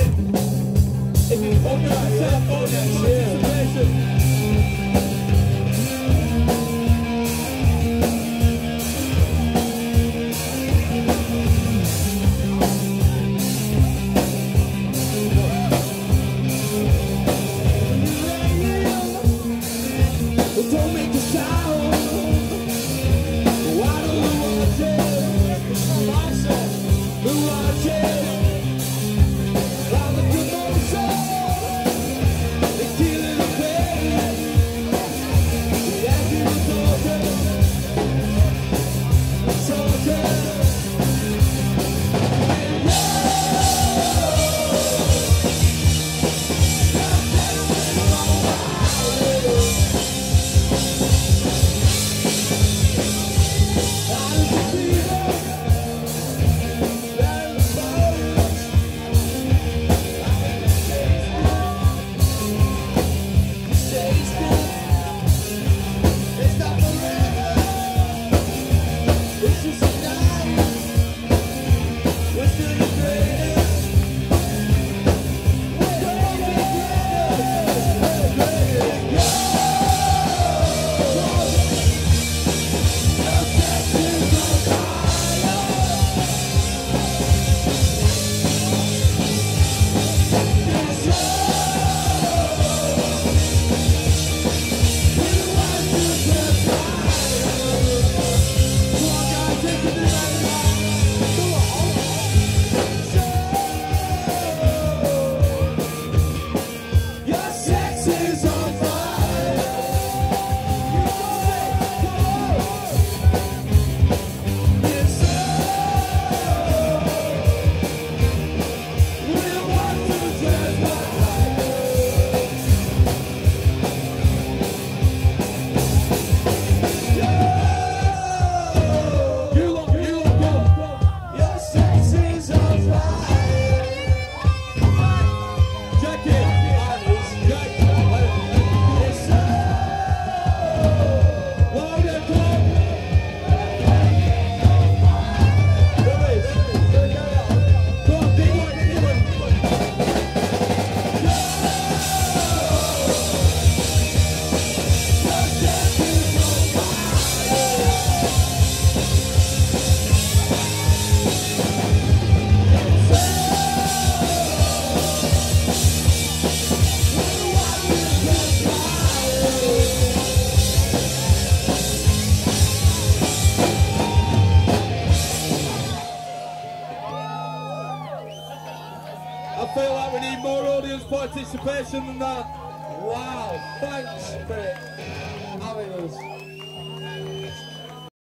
If you open yourself, audience participation. Don't make a sound. Why don't you watch it? Watch it. I'm a commotion. They killing the pain. The acting is talking. I feel like we need more audience participation than that. Wow, thanks.